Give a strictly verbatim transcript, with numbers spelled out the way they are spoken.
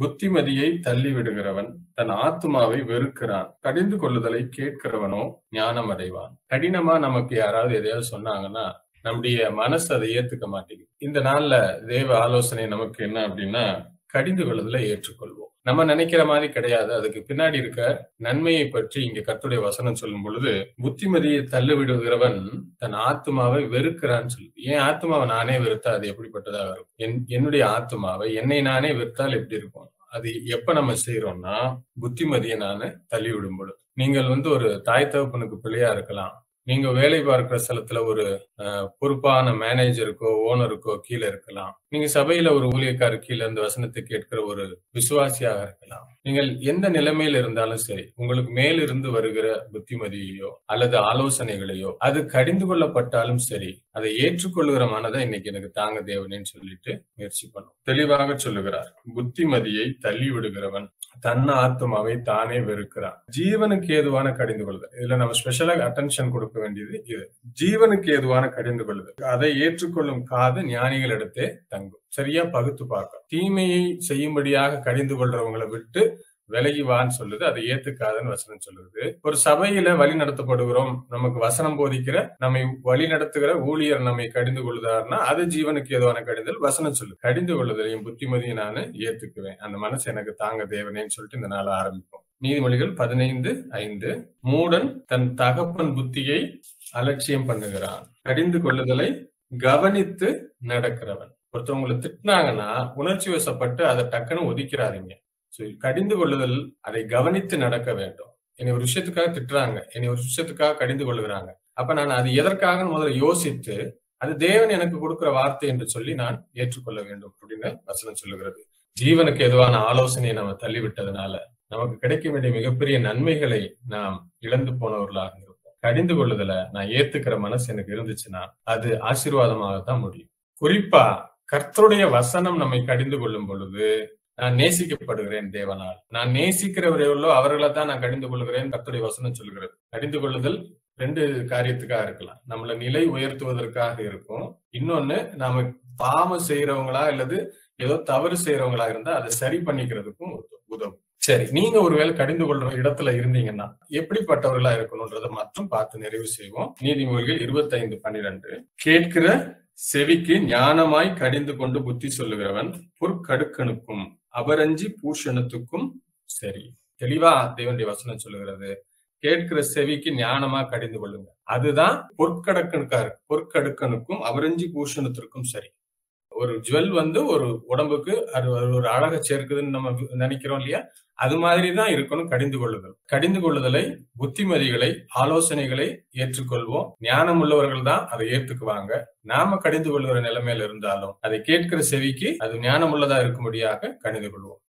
புத்திமதியை தள்ளி விடுகிறவன் தன் ஆத்துமாவை வெறுக்கிறான். கடிந்து கொள்ளுதலை கேட்கிறவனோ ஞானம் அடைவான். கடினமா நமக்கு யாராவது எதையாவது சொன்னாங்கன்னா நம்முடைய மனசு அதை ஏத்துக்க மாட்டேங்குது. இந்த நாள்ல தேவ ஆலோசனை நமக்கு என்ன அப்படின்னா, கடிந்து கொள்ளுதலை ஏற்றுக்கொள்வோம். நம்ம நினைக்கிற மாதிரி கிடையாது. அதுக்கு பின்னாடி இருக்க நன்மையை பற்றி இங்க கர்த்தருடைய வசனம் சொல்லும் பொழுது, புத்திமதியை தள்ளி விடுகிறவன் தன் ஆத்மாவை வெறுக்கிறான்னு சொல்லி. என் ஆத்மாவை நானே வெறுத்தா அது எப்படிப்பட்டதாக இருக்கும்? என் என்னுடைய ஆத்மாவை என்னை நானே வெறுத்தால் எப்படி இருக்கும்? அது எப்ப நம்ம செய்யறோம்னா, புத்திமதியை நானு தள்ளி விடும் பொழுது. நீங்கள் வந்து ஒரு தாய் தகப்பனுக்கு பிள்ளையா இருக்கலாம். நீங்க வேலை பார்க்கிற ஸ்தலத்துல ஒரு பொறுப்பான மேனேஜருக்கோ ஓனருக்கோ கீழே இருக்கலாம். நீங்க சபையில ஒரு ஊழியக்கார கீழே இந்த வசனத்தை கேட்கிற ஒரு விசுவாசியாக இருக்கலாம். நீங்கள் எந்த நிலைமையில இருந்தாலும் சரி, உங்களுக்கு மேலிருந்து வருகிற புத்திமதியையோ அல்லது ஆலோசனைகளையோ அது கடிந்து கொள்ளப்பட்டாலும் சரி, அதை ஏற்றுக்கொள்ளுகிற மனதை இன்னைக்கு எனக்கு தாங்க தேவனேன்னு சொல்லிட்டு முயற்சி பண்ணும். தெளிவாக சொல்லுகிறார், புத்திமதியை தள்ளி விடுகிறவன் தன் ஆத்மாவை தானே வெறுக்கிறான். ஜீவனுக்கு ஏதுவான கடிந்து கொள்ளுதல். இதுல நம்ம ஸ்பெஷலா அட்டென்ஷன் கொடுக்க வேண்டியது இது. ஜீவனுக்கு ஏதுவான கடிந்து கொள்ளுதல். அதை ஏற்றுக்கொள்ளும் காது ஞானிகளிடத்தே தங்கும். சரியா பகுத்து பார்க்க. தீமையை செய்யும்படியாக கடிந்து கொள்றவங்களை விட்டு விலகிவான்னு சொல்லுது. அதை ஏத்துக்காதுன்னு வசனம் சொல்லுது. ஒரு சபையில வழி நடத்தப்படுகிறோம், நமக்கு வசனம் போதிக்கிற நம்மை வழி நடத்துகிற ஊழியர் நம்மை கடிந்து கொள்ளுதாருன்னா அது ஜீவனுக்கு ஏதுவான கடிதல். வசனம் சொல்லு, கடிந்து கொள்ளுதலையும் புத்திமதியை நானு ஏத்துக்குவேன். அந்த மனசு எனக்கு தாங்க தேவனேன்னு சொல்லிட்டு இந்த நாளை ஆரம்பிப்போம். நீதிமொழிகள் பதினைந்து ஐந்து. மூடன் தன் தகப்பன் புத்தியை அலட்சியம் பண்ணுகிறான், கடிந்து கொள்ளுதலை கவனித்து நடக்கிறவன். ஒருத்தவங்களை திட்டினாங்கன்னா உணர்ச்சி வசப்பட்டு அதை டக்குன்னு ஒதுக்கிறாதீங்க. கடிந்து கொள்ளுதல் அதை கவனித்து நடக்க வேண்டும். என்னை ஒரு விஷயத்துக்காக திட்டுறாங்க, என்னை ஒரு விஷயத்துக்காக கடிந்து கொள்ளுகிறாங்க. அப்ப நான் அது எதற்காக முதல்ல யோசித்து அது தேவன் எனக்கு கொடுக்கிற வார்த்தை என்று சொல்லி நான் ஏற்றுக்கொள்ள வேண்டும் அப்படின்னு வசனம் சொல்லுகிறது. ஜீவனுக்கு எதுவான ஆலோசனையை நம்ம தள்ளிவிட்டதுனால நமக்கு கிடைக்க வேண்டிய மிகப்பெரிய நன்மைகளை நாம் இழந்து போனவர்களாக இருப்போம். கடிந்து கொள்ளுதலை நான் ஏத்துக்கிற மனசு எனக்கு இருந்துச்சுன்னா அது ஆசீர்வாதமாகத்தான் முடியும். குறிப்பா கர்த்தருடைய வசனம் நம்மை கடிந்து கொள்ளும் பொழுது, நான் நேசிக்கப்படுகிறேன் தேவனால், நான் நேசிக்கிறவர்களோ அவர்களை தான் நான் கடிந்து கொள்கிறேன் கர்த்தருடைய வசனம் சொல்கிறது. கடிந்து கொள்ளுதல் ரெண்டு காரியத்துக்காக இருக்கலாம். நம்மள நிலை உயர்த்துவதற்காக இருக்கும். இன்னொன்னு நாம பாவம் செய்யறவங்களா அல்லது ஏதோ தவறு செய்யறவங்களா இருந்தா அதை சரி பண்ணிக்கிறதுக்கும் உதவும். சரி, நீங்க ஒருவேளை கடிந்து கொள்ற இடத்துல இருந்தீங்கன்னா எப்படிப்பட்டவர்களா இருக்கணும்ன்றதை மட்டும் பார்த்து நிறைவு செய்வோம். நீதிமொழிகள் இருபத்தி ஐந்து பன்னிரண்டு. கேட்கிற செவிக்கு ஞானமாய் கடிந்து கொண்டு புத்தி சொல்லுகிறவன் பொற்கடுக்கனுக்கும் அபரஞ்சி பூஷணத்துக்கும் சரி. தெளிவா தேவனுடைய வசனம் சொல்லுகிறது, கேட்கிற செவிக்கு ஞானமா கடிந்து கொள்ளுங்க. அதுதான் பொற்கடக்கனுக்கா இருக்கு. பொற்கடுக்கனுக்கும் அபரஞ்சி பூஷணத்திற்கும் சரி. ஒரு ஜுவல் வந்து ஒரு உடம்புக்கு அது ஒரு அழகை சேர்க்குதுன்னு நம்ம நினைக்கிறோம் இல்லையா, அது மாதிரிதான் இருக்கணும் கடிந்து கொள்ளுதல். கடிந்து கொள்ளுதலை, புத்திமதிகளை, ஆலோசனைகளை ஏற்றுக்கொள்வோம். ஞானம் உள்ளவர்கள் தான் அதை ஏற்றுக்குவாங்க. நாம கடிந்து கொள்ளுகிற நிலைமையில இருந்தாலும் அதை கேட்கிற செவிக்கு அது ஞானம் உள்ளதா இருக்கும்படியாக கடிந்து கொள்வோம்.